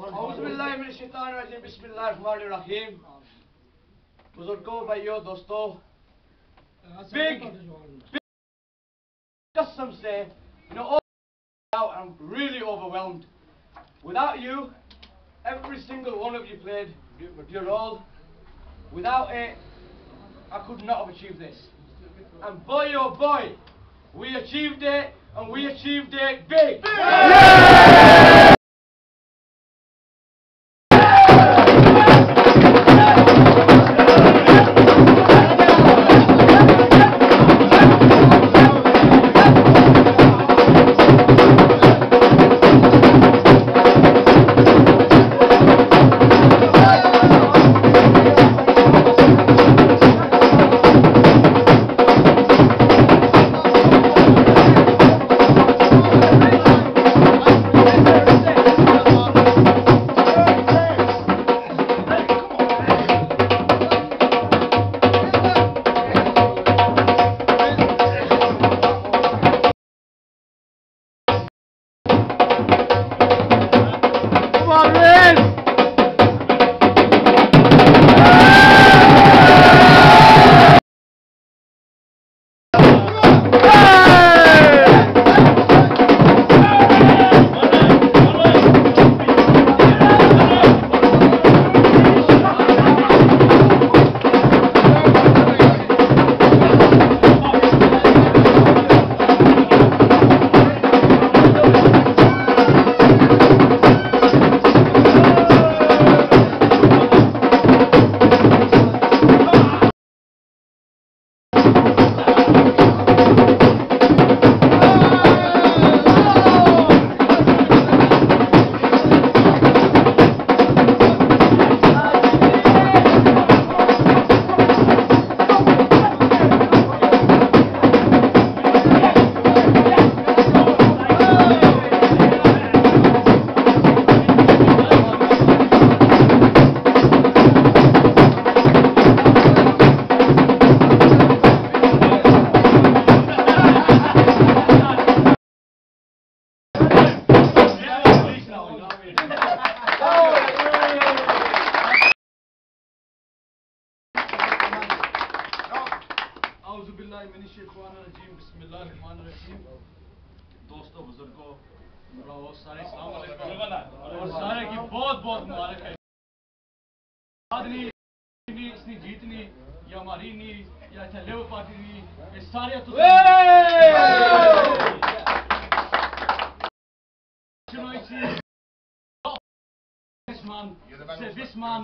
औज़ुबिल्लाहिमिनश्शैतानिर्रजीम बिस्मिल्लाहिर्रहमानिर्रहीम। बुजुर्गों, भाइयों, दोस्तों, big कसम से, I'm really overwhelmed. Without you, every single one of you played your role. Without it, I could not have achieved this. And boy, oh boy, we achieved it, and we achieved it big. औज़ुबिल्लाहिमिनश्शैतानिर्रजीम बिस्मिल्लाहिर्रहमानिर्रहीम। दोस्तों, बुजुर्गों, सारे अस्सलाम वालेकुम और सारे की बहुत बहुत मुबारक है। इसनी जीतनी या हमारी नी या अच्छा लेबर पार्टी नी, ये सारे this man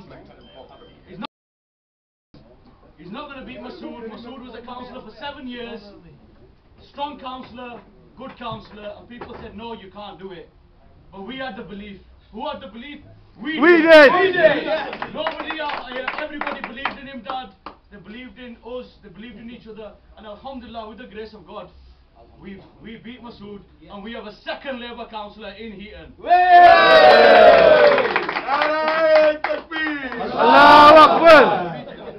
he's not going to beat Masood. Masood was a councillor for 7 years, strong councillor, good councillor, and people said no, you can't do it. But we had the belief. Who had the belief? We did. We did. Nobody, everybody believed in him, Dad. They believed in us. They believed in each other. And alhamdulillah, with the grace of God, we beat Masood, and we have a second Labour councillor in Heaton. Allahu Akbar.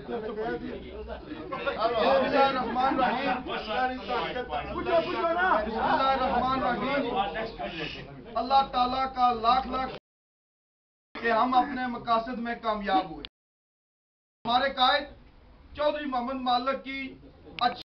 अल्लाह ताला का लाख लाख कि हम अपने मकासद में कामयाब हुए। हमारे कायद चौधरी मोहम्मद मालिक की